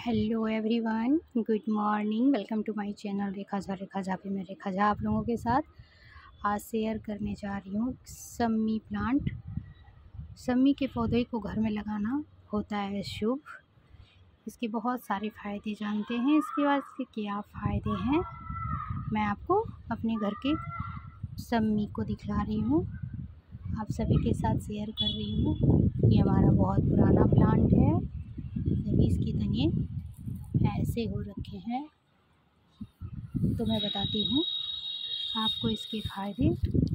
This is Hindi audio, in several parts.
Hello everyone, good morning. Welcome to my channel Rekha Jha पे मैं रेखा झा आप लोगों के साथ आज शेयर करने जा रही हूँ सम्मी प्लांट। सम्मी के पौधे को घर में लगाना होता है शुभ। इसके बहुत सारे फ़ायदे जानते हैं। इसके बाद इसके क्या फ़ायदे हैं मैं आपको अपने घर के सम्मी को दिखला रही हूँ, आप सभी के साथ शेयर कर रही हूँ। ये हमारा बहुत पुराना प्लांट है। अभी इसके तने ऐसे हो रखे हैं, तो मैं बताती हूँ आपको इसके फ़ायदे।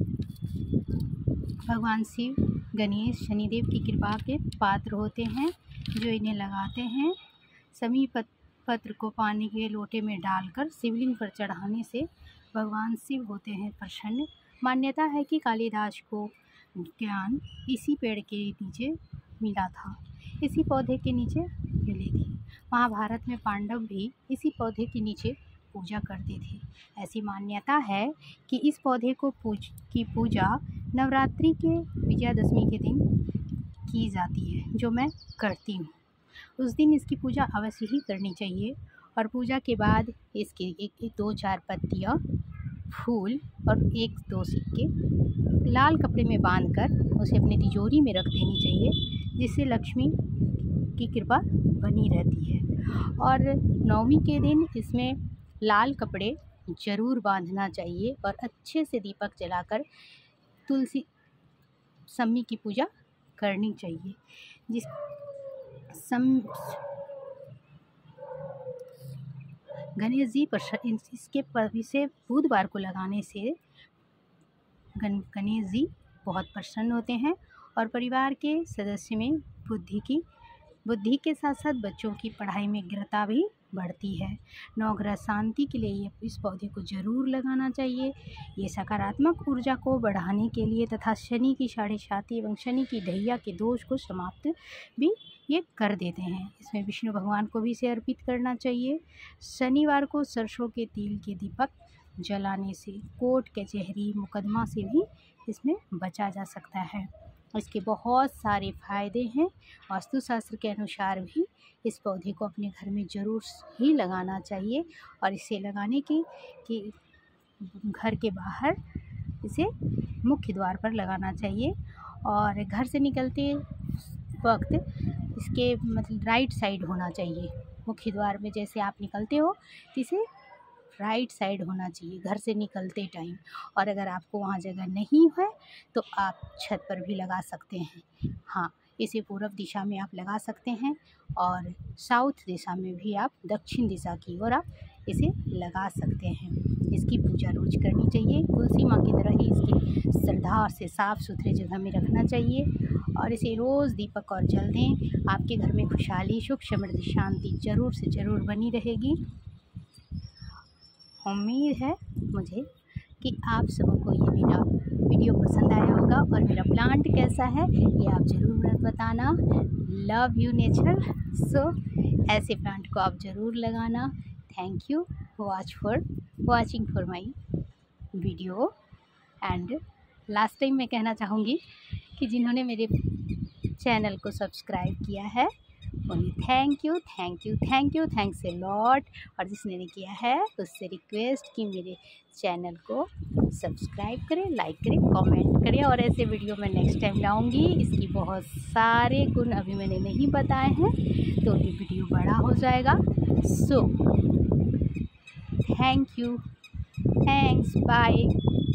भगवान शिव, गणेश, शनिदेव की कृपा के पात्र होते हैं जो इन्हें लगाते हैं। समी पत्र को पानी के लोटे में डालकर शिवलिंग पर चढ़ाने से भगवान शिव होते हैं प्रसन्न। मान्यता है कि कालिदास को ज्ञान इसी पेड़ के नीचे मिला था, इसी पौधे के नीचे मिली थी। महाभारत में पांडव भी इसी पौधे के नीचे पूजा करते थे। ऐसी मान्यता है कि इस पौधे को पूजा नवरात्रि के विजयादशमी के दिन की जाती है, जो मैं करती हूँ। उस दिन इसकी पूजा अवश्य ही करनी चाहिए और पूजा के बाद इसके 1-2-4 पत्तियाँ, फूल और 1-2 सिक्के लाल कपड़े में बांधकर उसे अपनी तिजोरी में रख देनी चाहिए, जिससे लक्ष्मी की कृपा बनी रहती है। और नवमी के दिन इसमें लाल कपड़े ज़रूर बांधना चाहिए और अच्छे से दीपक जलाकर तुलसी सम्मी की पूजा करनी चाहिए। गणेश जी इसे बुधवार को लगाने से गणेश जी बहुत प्रसन्न होते हैं और परिवार के सदस्य में बुद्धि के साथ साथ बच्चों की पढ़ाई में अग्रता भी बढ़ती है। नवग्रह शांति के लिए इस पौधे को ज़रूर लगाना चाहिए। ये सकारात्मक ऊर्जा को बढ़ाने के लिए तथा शनि की 7.5 एवं शनि की ढैया के दोष को समाप्त भी ये कर देते हैं। इसमें विष्णु भगवान को भी इसे अर्पित करना चाहिए। शनिवार को सरसों के तिल के दीपक जलाने से कोर्ट कचहरी मुकदमा से भी इसमें बचा जा सकता है। इसके बहुत सारे फ़ायदे हैं। वास्तुशास्त्र के अनुसार भी इस पौधे को अपने घर में ज़रूर ही लगाना चाहिए और इसे लगाने की घर के बाहर इसे मुख्य द्वार पर लगाना चाहिए और घर से निकलते वक्त इसके राइट साइड होना चाहिए। मुख्य द्वार में जैसे आप निकलते हो तो इसे राइट साइड होना चाहिए घर से निकलते टाइम। और अगर आपको वहाँ जगह नहीं है तो आप छत पर भी लगा सकते हैं। हाँ, इसे पूर्व दिशा में आप लगा सकते हैं और साउथ दिशा में भी आप दक्षिण दिशा की ओर आप इसे लगा सकते हैं। इसकी पूजा रोज करनी चाहिए। तुलसी माँ की तरह ही इसकी श्रद्धा से साफ़ सुथरे जगह में रखना चाहिए और इसे रोज़ दीपक और जल दें। आपके घर में खुशहाली, सुख, समृद्धि, शांति ज़रूर से ज़रूर बनी रहेगी। उम्मीद है मुझे कि आप सबको ये मेरा वीडियो पसंद आया होगा और मेरा प्लांट कैसा है ये आप ज़रूर बताना। Love you nature. सो ऐसे प्लांट को आप ज़रूर लगाना। Thank you watching for my video. And last time मैं कहना चाहूँगी कि जिन्होंने मेरे चैनल को सब्सक्राइब किया है थैंक्स ए लॉट। और जिसने नहीं किया है उससे रिक्वेस्ट कि मेरे चैनल को सब्सक्राइब करें, लाइक करें, कमेंट करें और ऐसे वीडियो मैं नेक्स्ट टाइम लाऊंगी। इसकी बहुत सारे गुण अभी मैंने नहीं बताए हैं तो ये वीडियो बड़ा हो जाएगा। So thanks, bye.